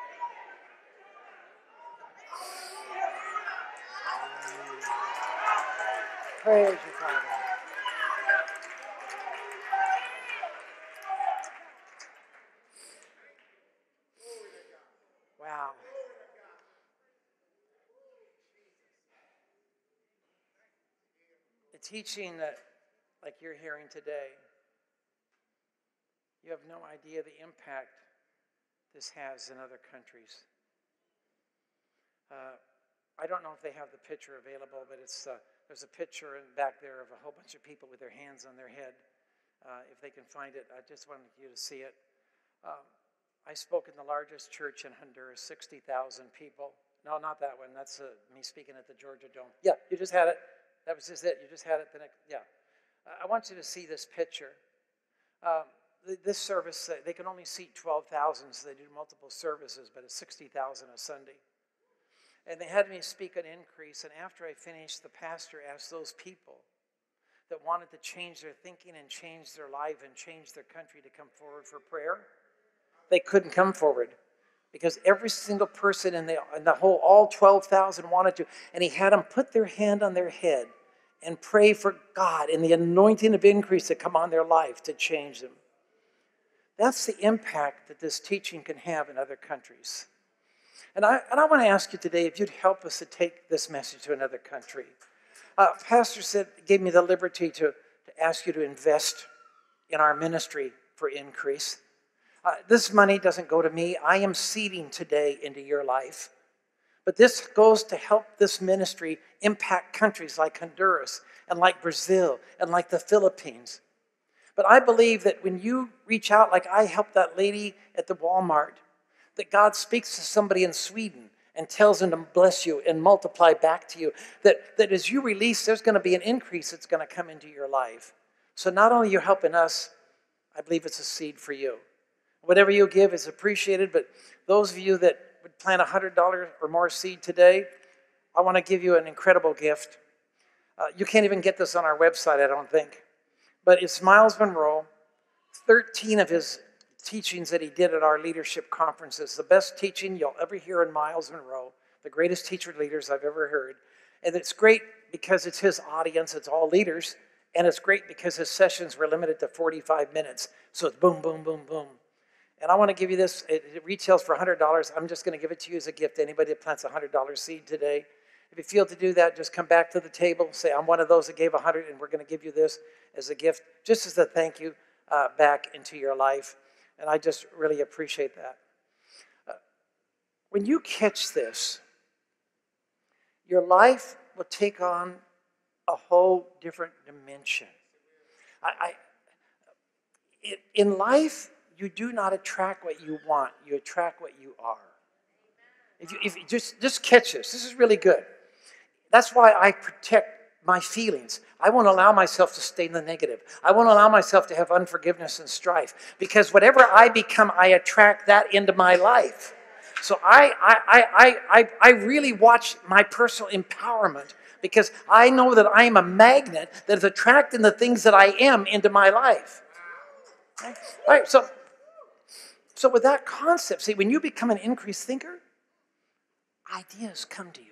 Praise you, Father. Wow. teaching that, like you're hearing today, you have no idea the impact this has in other countries. Uh, I don't know if they have the picture available, but it's uh, there's a picture in back there of a whole bunch of people with their hands on their head. Uh, if they can find it, I just wanted you to see it. Um, I spoke in the largest church in Honduras, sixty thousand people. No, not that one. That's uh, me speaking at the Georgia Dome. Yeah, you just had it. That was just it. You just had it the next, yeah. Uh, I want you to see this picture. Um, th this service, uh, they can only seat twelve thousand, so they do multiple services, but it's sixty thousand a Sunday. And they had me speak an increase, and after I finished, the pastor asked those people that wanted to change their thinking and change their life and change their country to come forward for prayer. They couldn't come forward because every single person in the, in the whole, all twelve thousand wanted to, and he had them put their hand on their head and pray for God and the anointing of increase to come on their life to change them. That's the impact that this teaching can have in other countries. And I, and I want to ask you today if you'd help us to take this message to another country. Uh, Pastor said, gave me the liberty to, to ask you to invest in our ministry for increase. Uh, this money doesn't go to me. I am seeding today into your life. But this goes to help this ministry impact countries like Honduras and like Brazil and like the Philippines. But I believe that when you reach out, like I helped that lady at the Walmart, that God speaks to somebody in Sweden and tells them to bless you and multiply back to you. That, that as you release, there's going to be an increase that's going to come into your life. So not only you're helping us, I believe it's a seed for you. Whatever you give is appreciated, but those of you that would plant a one hundred dollars or more seed today, I want to give you an incredible gift. Uh, you can't even get this on our website, I don't think. But it's Miles Monroe, thirteen of his teachings that he did at our leadership conferences. The best teaching you'll ever hear in Miles Monroe, the greatest teacher leaders I've ever heard. And it's great because it's his audience, it's all leaders, and it's great because his sessions were limited to forty-five minutes. So it's boom, boom, boom, boom. And I want to give you this. It, it retails for one hundred dollars. I'm just going to give it to you as a gift to anybody that plants a one hundred dollar seed today. If you feel to do that, just come back to the table, say, I'm one of those that gave one hundred, and we're going to give you this as a gift, just as a thank you uh, back into your life. And I just really appreciate that. Uh, when you catch this, your life will take on a whole different dimension. I, I, it, in life, you do not attract what you want. You attract what you are. If you, if you just, just catch this. This is really good. That's why I protect my feelings. I won't allow myself to stay in the negative. I won't allow myself to have unforgiveness and strife. Because whatever I become, I attract that into my life. So I, I, I, I, I really watch my personal empowerment because I know that I am a magnet that is attracting the things that I am into my life. All right, so, so with that concept, see, when you become an increased thinker, ideas come to you.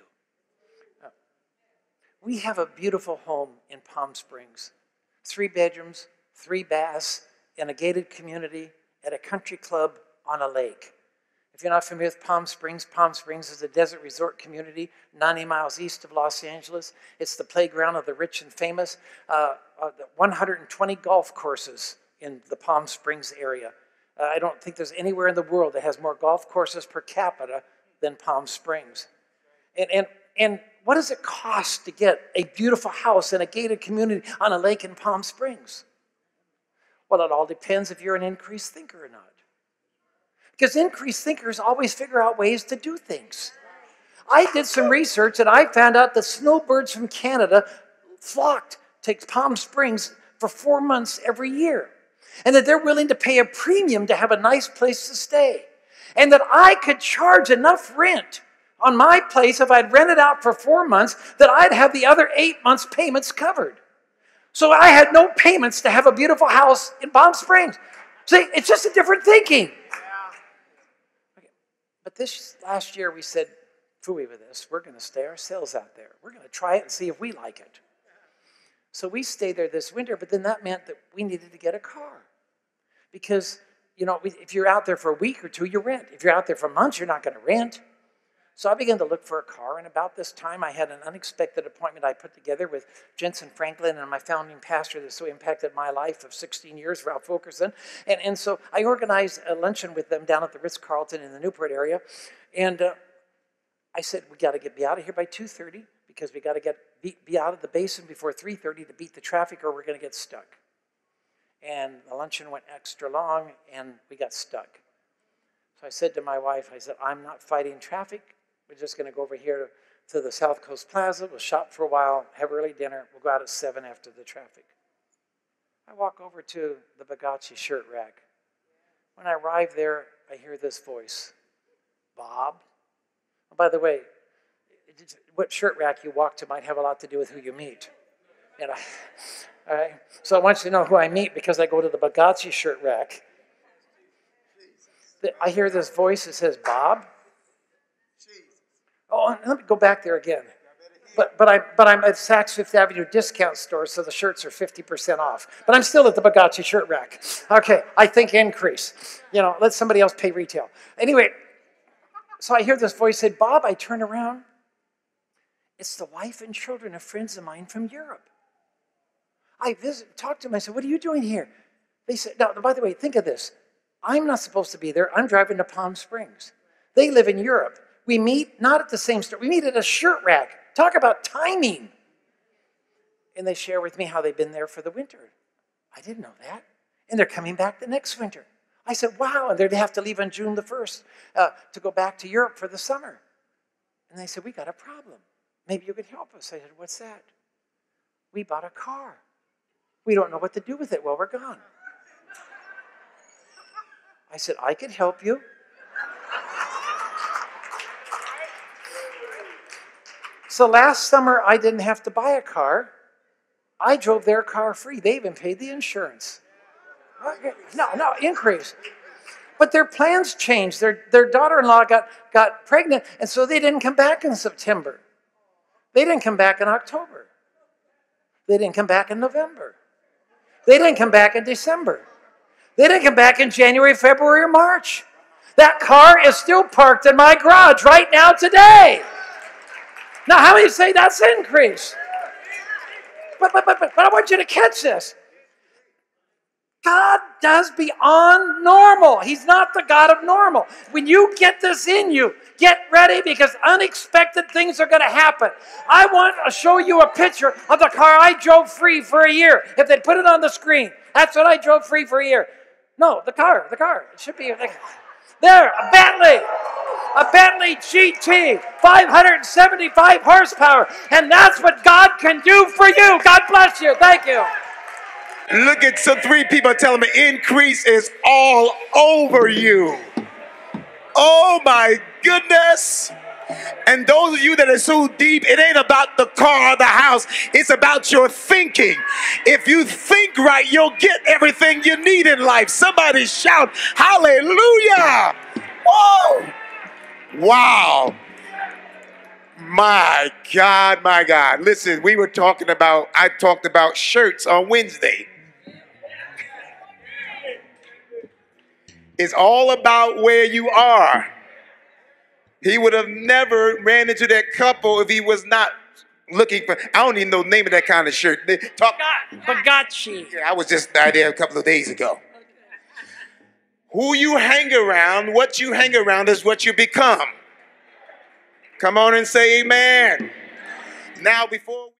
We have a beautiful home in Palm Springs. Three bedrooms, three baths, in a gated community at a country club on a lake. If you're not familiar with Palm Springs, Palm Springs is a desert resort community ninety miles east of Los Angeles. It's the playground of the rich and famous. Uh, uh, one hundred twenty golf courses in the Palm Springs area. Uh, I don't think there's anywhere in the world that has more golf courses per capita than Palm Springs. And, and, and what does it cost to get a beautiful house in a gated community on a lake in Palm Springs? Well, it all depends if you're an increased thinker or not. Because increased thinkers always figure out ways to do things. I did some research and I found out that snowbirds from Canada flocked to Palm Springs for four months every year. And that they're willing to pay a premium to have a nice place to stay. And that I could charge enough rent on my place if I'd rent it out for four months that I'd have the other eight months' payments covered. So I had no payments to have a beautiful house in Palm Springs. See, it's just a different thinking. Okay. But this last year we said, phooey with this, we're going to stay ourselves out there. We're going to try it and see if we like it. So we stayed there this winter, but then that meant that we needed to get a car. Because, you know, if you're out there for a week or two, you rent. If you're out there for months, you're not going to rent. So I began to look for a car, and about this time I had an unexpected appointment I put together with Jensen Franklin and my founding pastor that so impacted my life of sixteen years, Ralph Wilkerson. And, and so I organized a luncheon with them down at the Ritz-Carlton in the Newport area. And uh, I said, we got to get be out of here by two thirty because we got to get be, be out of the basin before three thirty to beat the traffic or we're going to get stuck. And the luncheon went extra long, and we got stuck. So I said to my wife, I said, I'm not fighting traffic. We're just going to go over here to the South Coast Plaza. We'll shop for a while, have early dinner. We'll go out at seven after the traffic. I walk over to the Bugatti shirt rack. When I arrive there, I hear this voice, Bob. Oh, by the way, what shirt rack you walk to might have a lot to do with who you meet. You know, all right? So I want you to know who I meet because I go to the Bugatti shirt rack. I hear this voice that says, Bob. Oh, let me go back there again. But but I but I'm at Saks Fifth Avenue discount store, so the shirts are fifty percent off. But I'm still at the Bugatti shirt rack. Okay, I think increase. You know, let somebody else pay retail. Anyway, so I hear this voice say, Bob. I turn around. It's the wife and children of friends of mine from Europe. I visit, talked to them. I said, what are you doing here? They said, now, by the way, think of this. I'm not supposed to be there. I'm driving to Palm Springs. They live in Europe. We meet not at the same store. We meet at a shirt rack. Talk about timing. And they share with me how they've been there for the winter. I didn't know that. And they're coming back the next winter. I said, wow. And they'd have to leave on June the first uh, to go back to Europe for the summer. And they said, we got a problem. Maybe you could help us. I said, what's that? We bought a car. We don't know what to do with it while we're gone. I said, I could help you. So last summer, I didn't have to buy a car. I drove their car free. They even paid the insurance. No, no, increase. But their plans changed. Their, their daughter-in-law got, got pregnant, and so they didn't come back in September. They didn't come back in October. They didn't come back in November. They didn't come back in December. They didn't come back in January, February, or March. That car is still parked in my garage right now today. Now, how many say that's increase? But, but, but, but, but I want you to catch this. God does beyond normal. He's not the God of normal. When you get this in you, get ready because unexpected things are going to happen. I want to show you a picture of the car I drove free for a year. If they put it on the screen, that's what I drove free for a year. No, the car, the car. It should be like, there, a Bentley. A Bentley G T, five hundred seventy-five horsepower. And that's what God can do for you. God bless you. Thank you. Look at some three people telling me increase is all over you. Oh my goodness. And those of you that are so deep, it ain't about the car or the house. It's about your thinking. If you think right, you'll get everything you need in life. Somebody shout, hallelujah. Whoa. Wow. My God, my God. Listen, we were talking about, I talked about shirts on Wednesday. It's all about where you are. He would have never ran into that couple if he was not looking for, I don't even know the name of that kind of shirt. They talk, Bugatti. I was just there a couple of days ago. Who you hang around, what you hang around is what you become. Come on and say amen. Now before